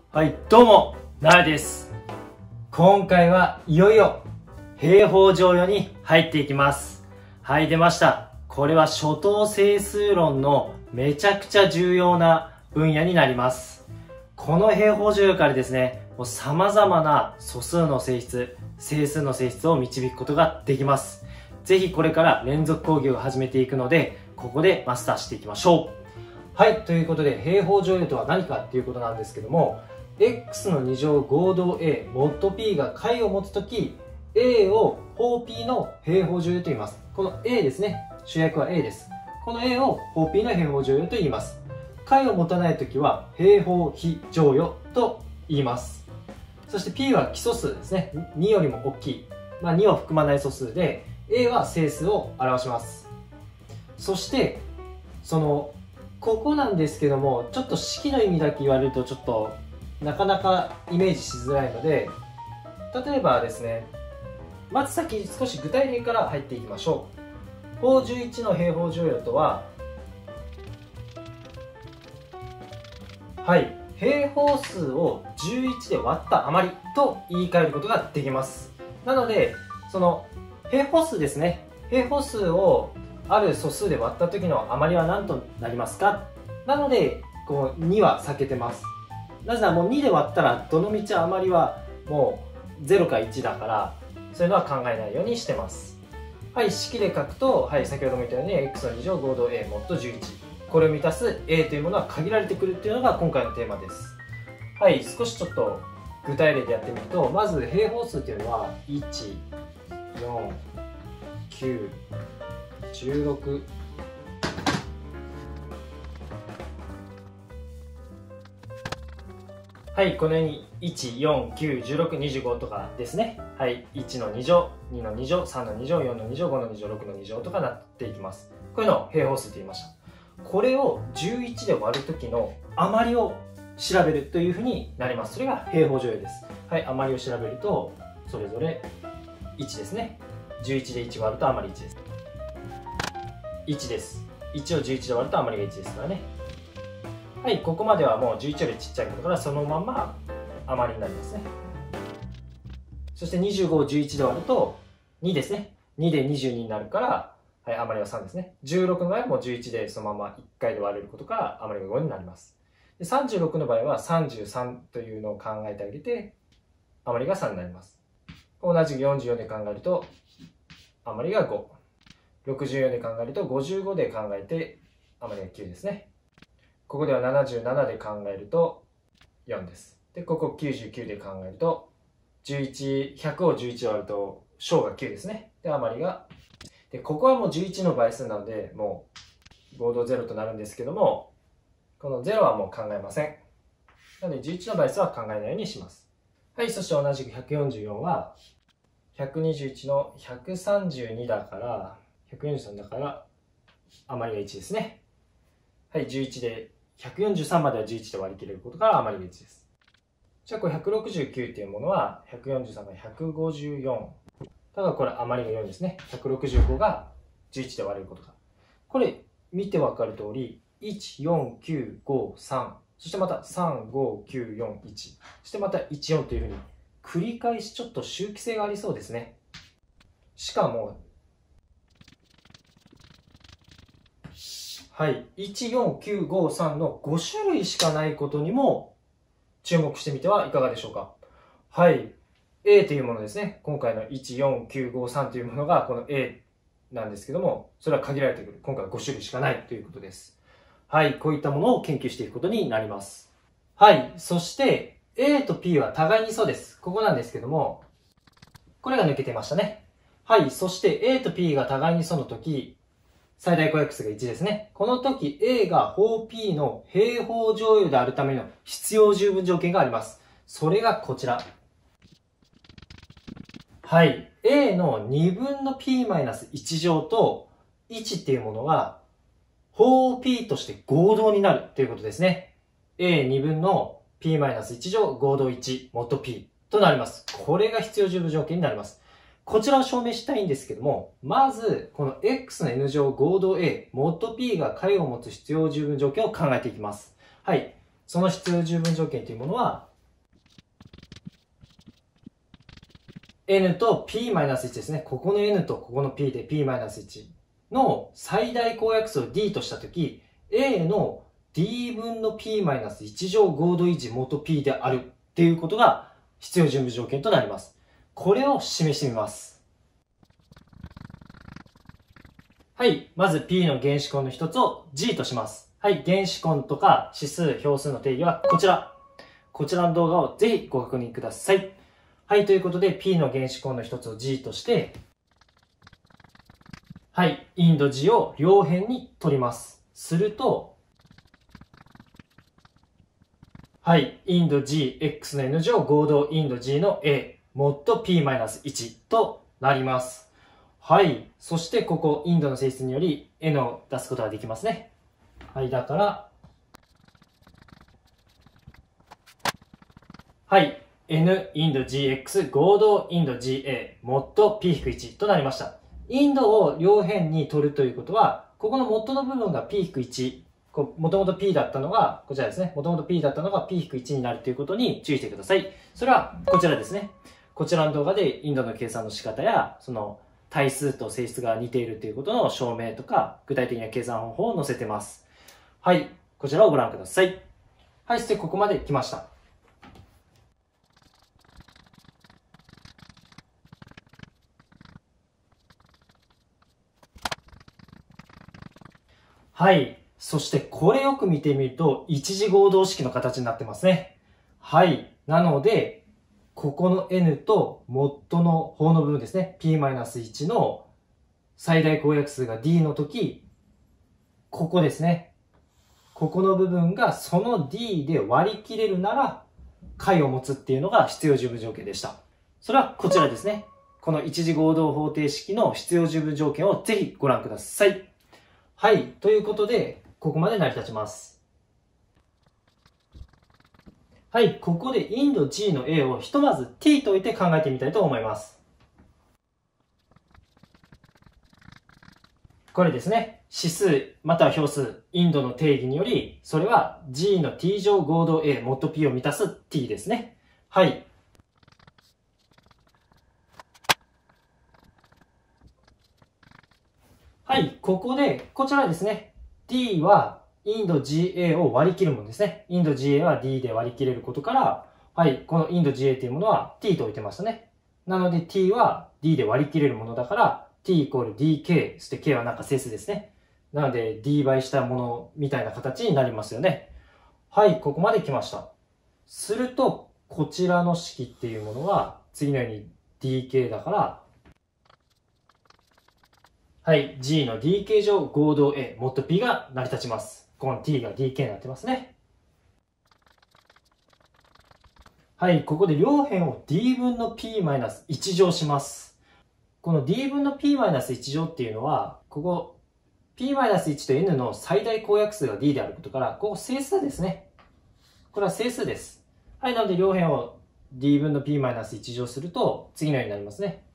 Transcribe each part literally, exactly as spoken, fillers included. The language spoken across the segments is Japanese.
はい、どうも、なるです。今回はいよいよ平方乗用に入っていきます。はい、出ました。これは初等整数論のめちゃくちゃ重要な分野になります。この平方乗用からですね、もう様々な素数の性質、整数の性質を導くことができます。ぜひこれから連続講義を始めていくので、ここでマスターしていきましょう。はい、ということで平方乗用とは何かっていうことなんですけども、x のに乗合同 a モッド p が解を持つとき a を法 p の平方乗用と言います。この a ですね、主役は a です。この a を法 p の平方乗用と言います。解を持たないときは平方非乗用と言います。そして p は基素数ですね、によりも大きい、まあ、にを含まない素数で a は整数を表します。そしてそのここなんですけども、ちょっと式の意味だけ言われるとちょっとなかなかイメージしづらいので、例えばですね、まず先少し具体例から入っていきましょう。法じゅういちの平方乗用とは、はい、平方数をじゅういちで割った余りと言い換えることができます。なのでその平方数ですね、平方数をある素数で割った時の余りは何となりますか。なのでこうには避けてます。なぜならもうにで割ったらどのみち余りはもうゼロかいちだから、そういうのは考えないようにしてます。はい、式で書くと、はい、先ほども言ったように x のに乗合同 a モッドじゅういち、これを満たす a というものは限られてくるっていうのが今回のテーマです。はい、少しちょっと具体例でやってみると、まず平方数というのはいち、よん、きゅう、じゅうろく、はい、このようにいち、よん、きゅう、じゅうろく、にじゅうごとかですね。はい、いちのに乗、にのに乗、さんのに乗、よんのに乗、ごのに乗、ろくのに乗とかなっていきます。こういうのを平方数と言いました。これをじゅういちで割るときの余りを調べるというふうになります。それが平方乗用です。はい、余りを調べると、それぞれいちですね。じゅういちでいち割ると余りいちです。いちです。いちをじゅういちで割ると余りがいちですからね。はい、ここまではもうじゅういちよりちっちゃいことからそのまま余りになりますね。そしてにじゅうごをじゅういちで割るとにですね。にでにじゅうにになるから、はい、余りはさんですね。じゅうろくの場合はもうじゅういちでそのままいっかいで割れることから余りがごになります。でさんじゅうろくの場合はさんじゅうさんというのを考えてあげて余りがさんになります。同じくよんじゅうよんで考えると余りがご。ろくじゅうよんで考えるとごじゅうごで考えて余りがきゅうですね。ここではななじゅうななで考えるとよんです。で、ここきゅうじゅうきゅうで考えるとじゅういち、ひゃくをじゅういちで割ると小がきゅうですね。で、余りが、で、ここはもうじゅういちの倍数なので、もう合同ゼロとなるんですけども、このゼロはもう考えません。なのでじゅういちの倍数は考えないようにします。はい、そして同じくひゃくよんじゅうよんはひゃくにじゅういちのひゃくさんじゅうにだから、ひゃくよんじゅうさんだから余りがいちですね。はい、じゅういちでひゃくよんじゅうさんまではじゅういちで割り切れることから余りがいちです。じゃあこれひゃくろくじゅうきゅうっていうものはひゃくよんじゅうさんがひゃくごじゅうよん。だからこれ余りがよんですね。ひゃくろくじゅうごがじゅういちで割れることが。これ見てわかる通り、いち、よん、きゅう、ご、さん、そしてまたさん、ご、きゅう、よん、いち、そしてまたいち、よんというふうに繰り返しちょっと周期性がありそうですね。しかも、はい、いち、よん、きゅう、ご、さんのご種類しかないことにも注目してみてはいかがでしょうか。はい、A というものですね。今回のいち、よん、きゅう、ご、さんというものがこの A なんですけども、それは限られてくる。今回はご種類しかないということです。はい、こういったものを研究していくことになります。はい、そして A と P は互いにそうです。ここなんですけども、これが抜けてましたね。はい、そして A と P が互いにそうのとき、最大公約数がいちですね。この時 A が法 P の平方乗用であるための必要十分条件があります。それがこちら。はい。A のにぶんの P-いち 乗といちっていうものは法 P として合同になるということですね。エーに 分の P-いち 乗合同いちモッド P となります。これが必要十分条件になります。こちらを証明したいんですけども、まず、この x の n 乗合同 a、モッド p が解を持つ必要十分条件を考えていきます。はい。その必要十分条件というものは、 N と P-いち ですね。ここの N とここの P で P-いち の最大公約数を D としたとき、A の D 分の P-いち 乗合同維持元 P であるっていうことが必要準備条件となります。これを示してみます。はい。まず P の原子根の一つを G とします。はい。原子根とか指数、表数の定義はこちら。こちらの動画をぜひご確認ください。はい。ということで P の原子根の一つを G として、はい。インド G を両辺に取ります。すると、はい。インド G、X の N 乗合同インド G の A、もっと P-いち となります。はい。そしてここ、インドの性質により N を出すことができますね。はい。だから、はい。N インド ジーエックス 合同インド ジーエー もっと ピーいち となりました。インドを両辺に取るということは、ここの元の部分が ピーいち、もともと P だったのが、こちらですね。もともと P だったのが ピーいち になるということに注意してください。それはこちらですね。こちらの動画でインドの計算の仕方や、その対数と性質が似ているということの証明とか、具体的な計算方法を載せてます。はい。こちらをご覧ください。はい。そしてここまで来ました。はい。そしてこれよく見てみると、一次合同式の形になってますね。はい。なので、ここの N と元の方の部分ですね。P-いち の最大公約数が D の時、ここですね。ここの部分がその D で割り切れるなら、解を持つっていうのが必要十分条件でした。それはこちらですね。この一次合同方程式の必要十分条件をぜひご覧ください。はい。ということで、ここまで成り立ちます。はい。ここでインド G の A をひとまず T と置いて考えてみたいと思います。これですね。指数または表数、インドの定義により、それは G の T 乗合同 A もっと P を満たす T ですね。はい。はい。ここで、こちらですね。D はインド ジーエー を割り切るものですね。インド ジーエー は D で割り切れることから、はい。このインド ジーエー というものは T と置いてましたね。なので T は D で割り切れるものだから、T イコール ディーケー、そして K はなんか整数ですね。なので D 倍したものみたいな形になりますよね。はい。ここまで来ました。すると、こちらの式っていうものは、次のように ディーケー だから、はい。G の ディーケー 乗合同 A、もっと P が成り立ちます。この T が ディーケー になってますね。はい。ここで両辺を D 分の P-いち 乗します。この D 分の P-いち 乗っていうのは、ここ P-いち と N の最大公約数が D であることから、ここ整数ですね。これは整数です。はい。なので両辺を D 分の P-いち 乗すると、次のようになりますね。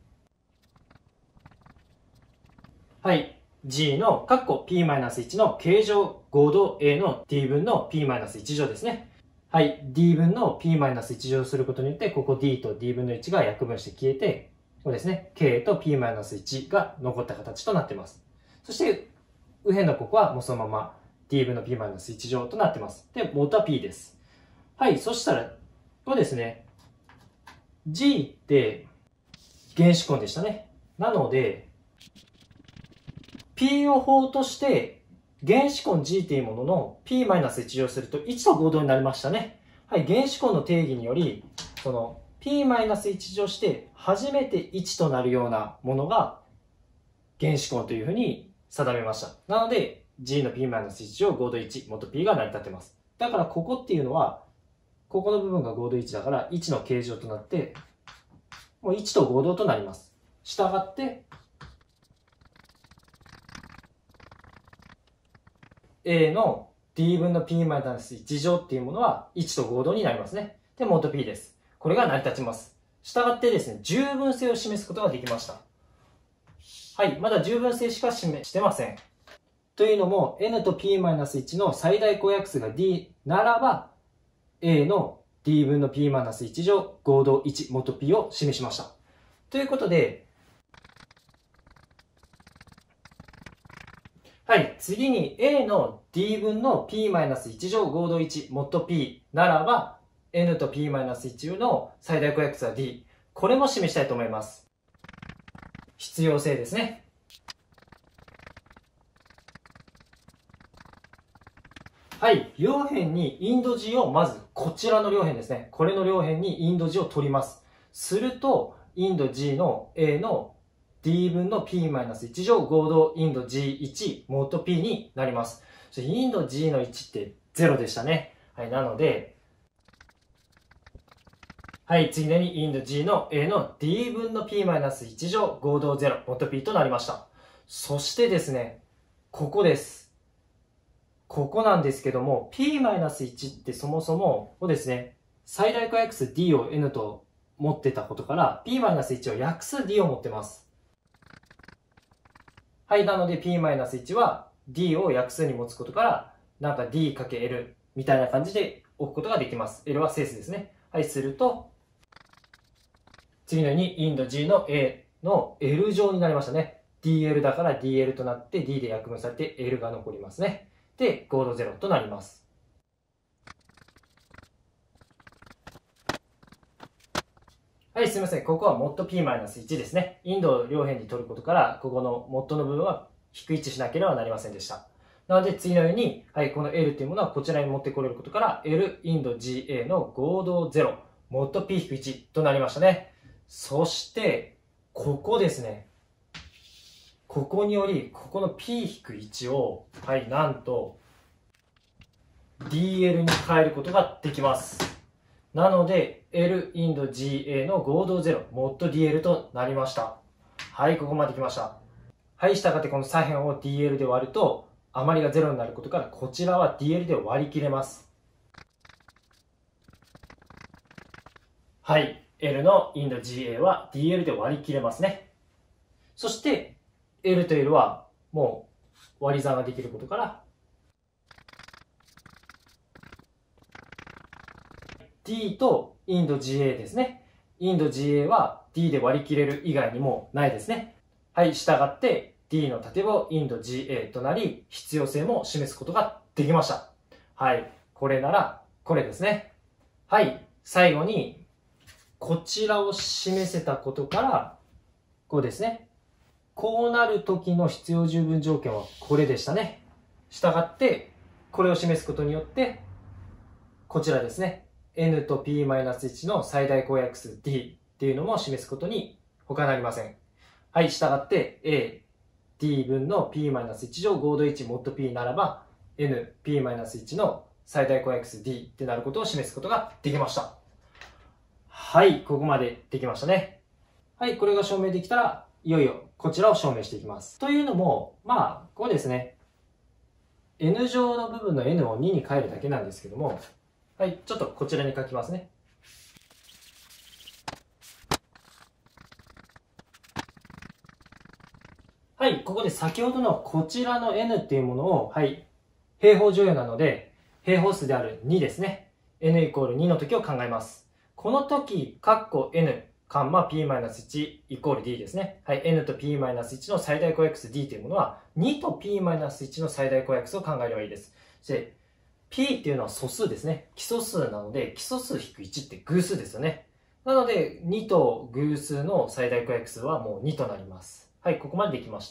はい。G の、括弧 P-いち の形状合同 A の D 分の P-いち 乗ですね。はい。D 分の P-いち 乗することによって、ここ D と D 分のいちが約分して消えて、これですね。K と P-いち が残った形となっています。そして、右辺のここはもうそのまま D 分の P-いち 乗となっています。で、元は P です。はい。そしたら、これですね。G って原子根でしたね。なので、P を法として、原子根 G というものの P-いち 乗するといちと合同になりましたね。はい、原子根の定義により、その P-いち 乗して初めていちとなるようなものが原子根というふうに定めました。なので、G の P-いち 乗合同いち、元 P が成り立っています。だからここっていうのは、ここの部分が合同いちだからいちの形状となって、もういちと合同となります。したがって、A の D 分の P-いち 乗っていうものはいちと合同になりますね。で、元 P です。これが成り立ちます。したがってですね、十分性を示すことができました。はい、まだ十分性しか示してません。というのも、N と P-いち の最大公約数が D ならば、A の D 分の P-いち 乗合同いち元 P を示しました。 ということで、はい、次に A の D 分の P-いち 乗合同いちもっと P ならば、N と P-いち の最大公約数は D。これも示したいと思います。必要性ですね。はい、両辺にインド G をまずこちらの両辺ですね。これの両辺にインド G を取ります。すると、インド G の A の D 分の P-いち 乗合同インド ジーいち もっと P になります。インド G のいちってゼロでしたね。はい、なので、はい、次にインド G の A の D 分の P-いち 乗合同ゼロもっと P となりました。そしてですね、ここです。ここなんですけども、P-いち ってそもそも、ここですね、最大公約数 D を N と持ってたことから、P-いち を約数 D を持ってます。はい、なので P-いち は D を約数に持つことから、なんか D×L みたいな感じで置くことができます。L は整数ですね。はい、すると、次のようにインド G の A の L 乗になりましたね。ディーエル だから ディーエル となって D で約分されて L が残りますね。で、合同ゼロとなります。はい、すみません。ここはモッド P-いち ですね。インドを両辺に取ることから、ここのモッドの部分は低い位置しなければなりませんでした。なので、次のように、はい、この L というものはこちらに持ってこれることから、L インド ジーエー の合同ゼロ、モッド P-いち となりましたね。そして、ここですね。ここにより、ここの P-いち を、はい、なんと、ディーエル に変えることができます。なので、L インド ジーエー の合同ゼロ、モッド ディーエル となりました。はい、ここまで来ました。はい、したがってこの左辺を ディーエル で割ると、余りがゼロになることから、こちらは ディーエル で割り切れます。はい、L のインド ジーエー は ディーエル で割り切れますね。そして、L と L はもう割り算ができることから、D とインド ジーエー ですね。インド ジーエー は D で割り切れる以外にもないですね。はい、したがって D の縦棒インド ジーエー となり、必要性も示すことができました。はい、これならこれですね。はい、最後にこちらを示せたことから、こうですね。こうなる時の必要十分条件はこれでしたね。したがって、これを示すことによって、こちらですね。N と P-いち の最大公約数 D っていうのも示すことに他なりません。はい、したがって A、D 分の P-いち 乗合同いちモッド P ならば N、P-いち の最大公約数 D ってなることを示すことができました。はい、ここまでできましたね。はい、これが証明できたら、いよいよこちらを証明していきます。というのも、まあ、こうですね。N 乗の部分の N をにに変えるだけなんですけども、はい、ちょっとこちらに書きますね。はい、ここで先ほどのこちらの N っていうものを、はい、平方乗用なので、平方数であるにですね。N イコールにの時を考えます。この時、括弧 N、カンマ P-いち イコール D ですね。はい、N と P-いち の最大公約数 D というものは、にと P-いち の最大公約数を考えればいいです。で、P っていうのは素数ですね。基礎数なので、基礎数引くいちって偶数ですよね。なので、にと偶数の最大公約数はもうにとなります。はい、ここまでできました。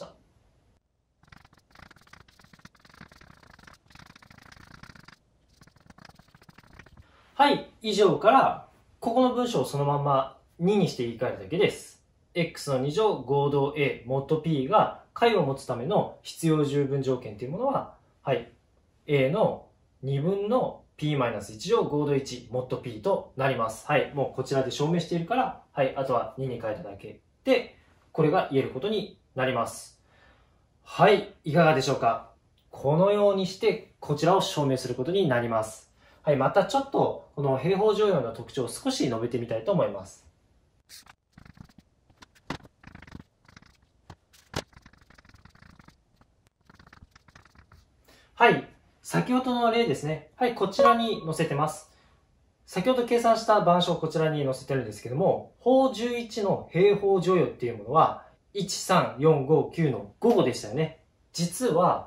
はい、以上から、ここの文章をそのままににして言い換えるだけです。x のに乗合同 A モッド P が解を持つための必要十分条件というものは、はい、A のにぶんの P-いち 乗合同いちモッド P となります。はい、もうこちらで証明しているから、はい、あとはにに変えただけで、これが言えることになります。はい、いかがでしょうか。このようにしてこちらを証明することになります。はい、またちょっとこの平方乗用の特徴を少し述べてみたいと思います。はい、先ほどの例ですね。はい、こちらに載せてます。 先ほど計算した板書をこちらに載せてるんですけども、法じゅういちの平方剰余っていうものは、いち、さん、よん、ご、きゅうのごごでしたよね。実は、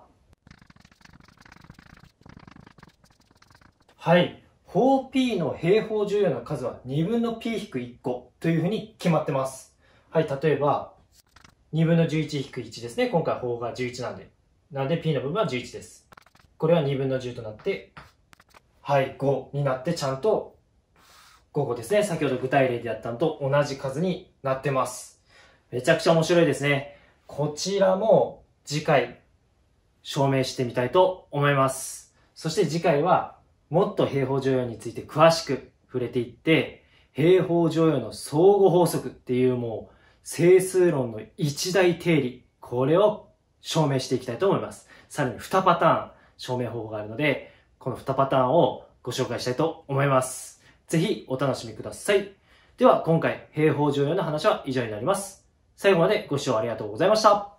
はい、法 P の平方剰余の数はにぶんの P 引くいっこというふうに決まってます。はい、例えば、にぶんのじゅういち引くいちですね。今回法がじゅういちなんで。なんで P の部分はじゅういちです。これはにぶんのじゅうとなって、はい、ごになってちゃんとごごですね。先ほど具体例でやったのと同じ数になってます。めちゃくちゃ面白いですね。こちらも次回証明してみたいと思います。そして次回はもっと平方剰余について詳しく触れていって、平方剰余の相互法則っていうもう整数論の一大定理、これを証明していきたいと思います。さらににパターン証明方法があるので、このにパターンをご紹介したいと思います。ぜひお楽しみください。では今回平方剰余の話は以上になります。最後までご視聴ありがとうございました。